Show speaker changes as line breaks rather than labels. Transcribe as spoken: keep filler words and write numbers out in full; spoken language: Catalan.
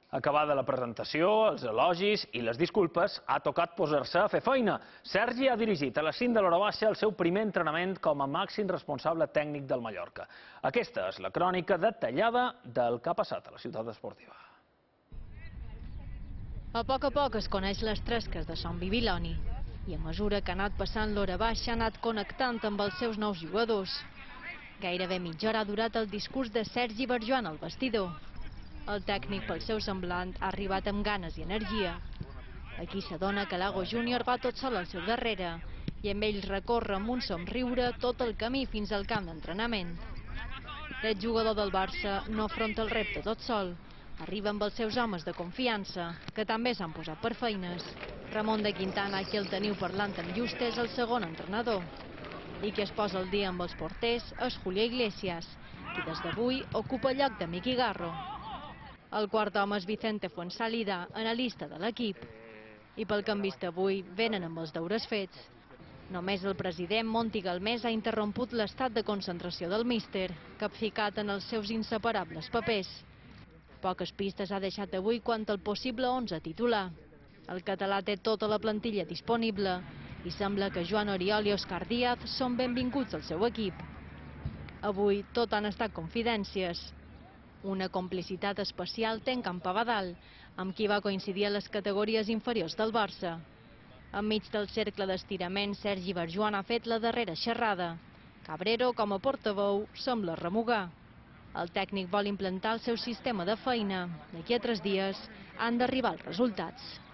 Acabada la presentació, els elogis i les disculpes, ha tocat posar-se a fer feina. Sergi ha dirigit a les cinc de l'hora baixa el seu primer entrenament com a màxim responsable tècnic del Mallorca. Aquesta és la crònica detallada del que ha passat a la ciutat esportiva.
A poc a poc es coneix les tresques de Son Bibiloni i a mesura que ha anat passant l'hora baixa ha anat connectant amb els seus nous jugadors. Gairebé mitja hora ha durat el discurs de Sergi Barjuan al vestidor. El tècnic, pel seu semblant, ha arribat amb ganes i energia. Aquí s'adona que Lago júnior va tot sol al seu darrere i amb ell recorre amb un somriure tot el camí fins al camp d'entrenament. L'exjugador del Barça no afronta el repte tot sol. Arriba amb els seus homes de confiança, que també s'han posat per feines. Ramon de Quintana, qui el teniu parlant amb Juste, és el segon entrenador. I qui es posa al dia amb els porters és Julio Iglesias, qui des d'avui ocupa el lloc de Miki Garro. El quart home és Vicente Fuensalida, analista de l'equip. I pel que han vist avui, venen amb els deures fets. Només el president Monti Galmés ha interromput l'estat de concentració del míster, capficat en els seus inseparables papers. Poques pistes ha deixat avui quant al possible onze titular. El català té tota la plantilla disponible i sembla que Joan Oriol i Òscar Díaz són benvinguts al seu equip. Avui tot han estat confidències. Una complicitat especial té en Campabadal, amb qui va coincidir a les categories inferiors del Barça. Enmig del cercle d'estirament, Sergi Barjuan ha fet la darrera xerrada. Cabrero, com a portaveu, sembla remugar. El tècnic vol implantar el seu sistema de feina. D'aquí a tres dies han d'arribar els resultats.